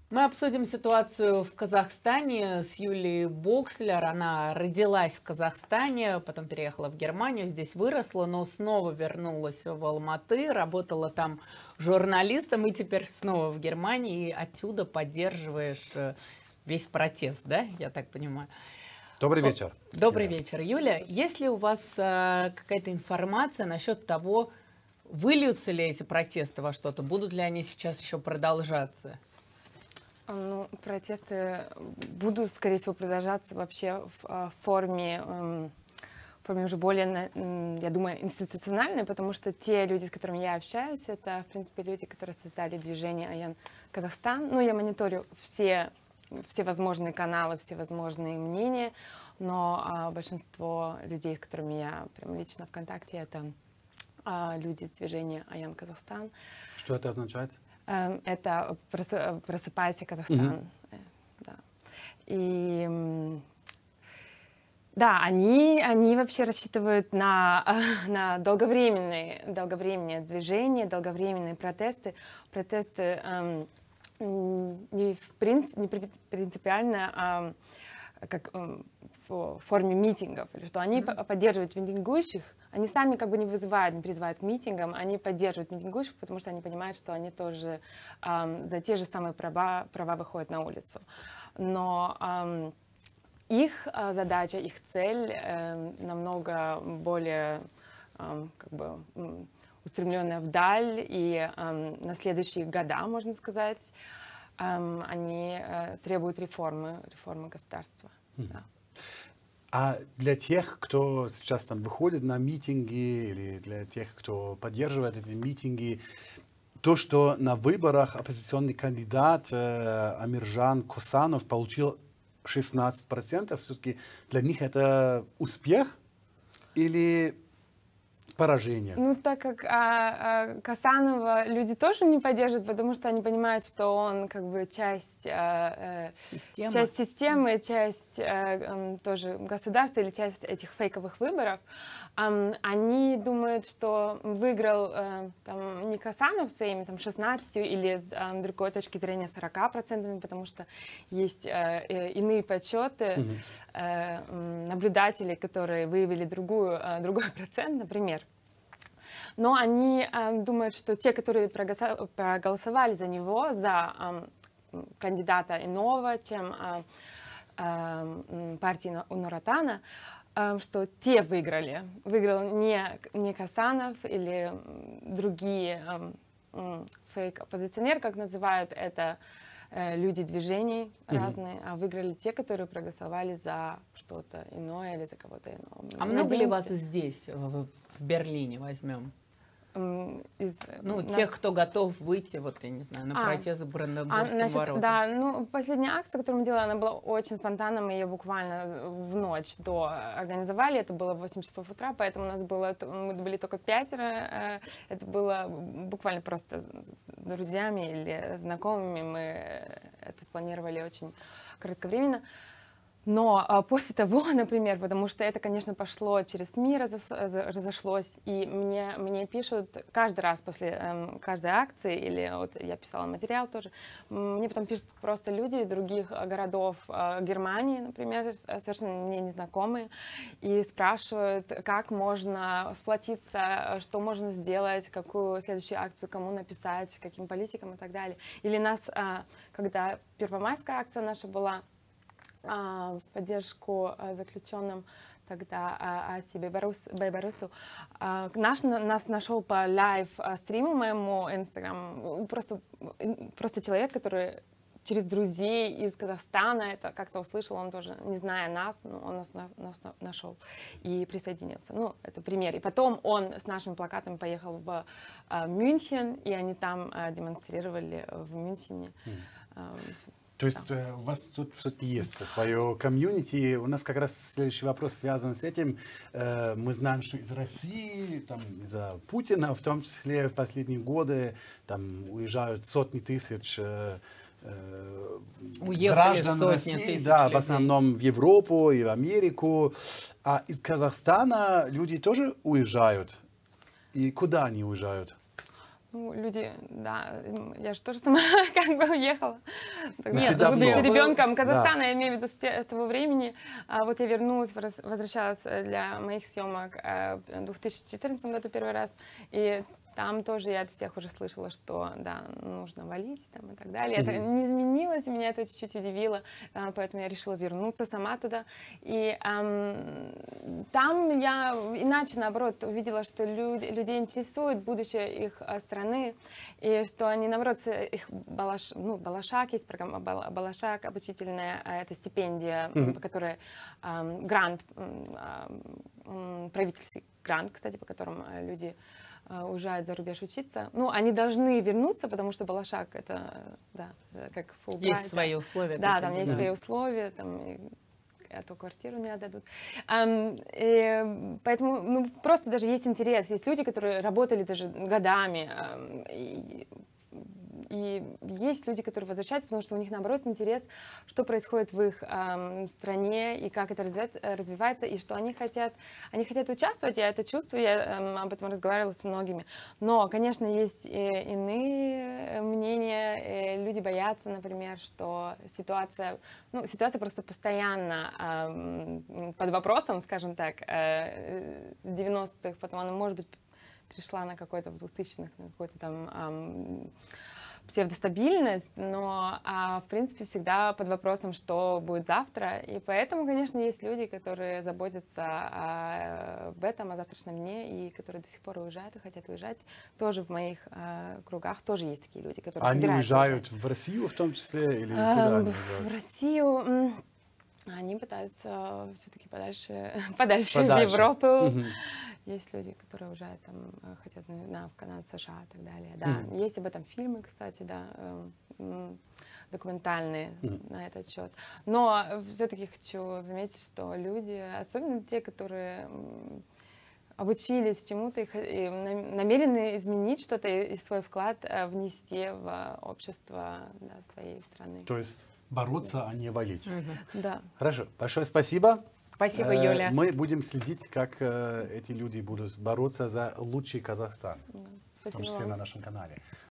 Мы обсудим ситуацию в Казахстане с Юлией Бокслер. Она родилась в Казахстане, потом переехала в Германию, здесь выросла, но снова вернулась в Алматы, работала там журналистом и теперь снова в Германии. И отсюда поддерживаешь весь протест, да, я так понимаю? Добрый вечер. Добрый вечер, Юля. Есть ли у вас какая-то информация насчет того, выльются ли эти протесты во что-то, будут ли они сейчас еще продолжаться? Ну, протесты будут, скорее всего, продолжаться вообще в форме уже более, я думаю, институциональной, потому что те люди, с которыми я общаюсь, это, в принципе, люди, которые создали движение «Аян Казахстан». Ну, я мониторю все возможные каналы, все возможные мнения, но большинство людей, с которыми я прям лично в контакте, это люди из движения «Аян Казахстан». Что это означает? Это «Просыпайся, Казахстан». Да. И да, они вообще рассчитывают на долговременное движение, долговременные протесты. Протесты не принципиально, как в форме митингов, или что они поддерживают митингующих, они сами как бы не вызывают, не призывают к митингам, они поддерживают митингующих, потому что они понимают, что они тоже за те же самые права выходят на улицу. Но их задача, их цель намного более как бы устремленная вдаль, и на следующие года, можно сказать, они требуют реформы государства. Да. А для тех, кто сейчас там выходит на митинги, или для тех, кто поддерживает эти митинги, то, что на выборах оппозиционный кандидат Амиржан Косанов получил 16%, все-таки для них это успех или поражение? Ну, так как Косанова люди тоже не поддерживают, потому что они понимают, что он как бы часть системы, часть тоже государства или часть этих фейковых выборов. Они думают, что выиграл там, не Косанов своими там, 16 или с другой точки зрения 40%, потому что есть иные подсчеты наблюдателей, которые выявили другой процент, например. Но они думают, что те, которые проголосовали за него, за кандидата иного, чем партии Нур Отана, что те выиграли. Выиграл не Косанов или другие фейк-оппозиционеры, как называют это, люди движений разные, а выиграли те, которые проголосовали за что-то иное или за кого-то иного. А много ли вас здесь, в Берлине, возьмем? Тех, кто готов выйти, вот, я не знаю, на протест в Бранденбургском воротах. Да, ну, последняя акция, которую мы делали, она была очень спонтанной, мы ее буквально в ночь до организовали, это было в 8 часов утра, поэтому у нас было, мы были только 5, это было буквально просто с друзьями или знакомыми, мы это спланировали очень кратковременно. Но после того, например, потому что это, конечно, пошло через СМИ, разошлось, и мне пишут каждый раз после каждой акции, или вот я писала материал тоже, мне потом пишут просто люди из других городов Германии, например, совершенно мне незнакомые, и спрашивают, как можно сплотиться, что можно сделать, какую следующую акцию кому написать, каким политикам и так далее. Или нас, когда первомайская акция наша была, в поддержку заключенным тогда Аси Байбарусу, нас нашел по лайв-стриму моему Инстаграм, просто человек, который через друзей из Казахстана это как-то услышал, он тоже, не зная нас, но он нас нашел и присоединился. Ну, это пример. И потом он с нашими плакатами поехал в Мюнхен, и они там демонстрировали в Мюнхене. То есть у вас тут все-таки есть свое комьюнити. У нас как раз следующий вопрос связан с этим. Мы знаем, что из России, там, из-за Путина, в том числе в последние годы, там уезжают сотни тысяч граждан России, да, в основном в Европу и в Америку. А из Казахстана люди тоже уезжают. И куда они уезжают? Ну, люди, да, я же тоже сама как бы уехала. Тогда, Нет, будучи давно. ребенком Казахстана, Да. я имею в виду с того времени. Вот я вернулась, возвращалась для моих съемок в 2014 году первый раз. И там тоже я от всех уже слышала, что, да, нужно валить там, и так далее. Это не изменилось, и меня это чуть-чуть удивило, поэтому я решила вернуться сама туда. И там я иначе, наоборот, увидела, что людей интересует будущее их страны, и что они, наоборот, их Балашак, есть программа Балашак, обучительная, это стипендия, по которой грант, правительственный грант, кстати, по которому люди уезжают за рубеж учиться. Ну, они должны вернуться, потому что Балашак это, да, как Фулбрайт. Есть свои условия. Да, там есть свои условия, там, эту квартиру не отдадут. И поэтому, ну, просто даже есть интерес. Есть люди, которые работали даже годами, и есть люди, которые возвращаются, потому что у них, наоборот, интерес, что происходит в их стране и как это развивается, и что они хотят участвовать, я это чувствую, я об этом разговаривала с многими. Но, конечно, есть и иные мнения, люди боятся, например, что ситуация просто постоянно под вопросом, скажем так, в 90-х, потом она, может быть, пришла на какой-то в 2000-х, на какой-то там псевдостабильность, но, в принципе, всегда под вопросом, что будет завтра. И поэтому, конечно, есть люди, которые заботятся об этом, о завтрашнем дне, и которые до сих пор уезжают и хотят уезжать. Тоже в моих кругах тоже есть такие люди, которые Они уезжают в Россию в том числе? Или куда они в Россию... Они пытаются все-таки подальше в Европу. Есть люди, которые уезжают, там, хотят в Канаду, США и так далее. Да. Есть об этом фильмы, кстати, да, документальные на этот счет. Но все-таки хочу заметить, что люди, особенно те, которые обучились чему-то и намерены изменить что-то и свой вклад внести в общество, да, своей страны. То есть бороться, а не валить. Да. Хорошо. Большое спасибо. Спасибо, Юля. Мы будем следить, как эти люди будут бороться за лучший Казахстан. Спасибо В том числе вам. на нашем канале.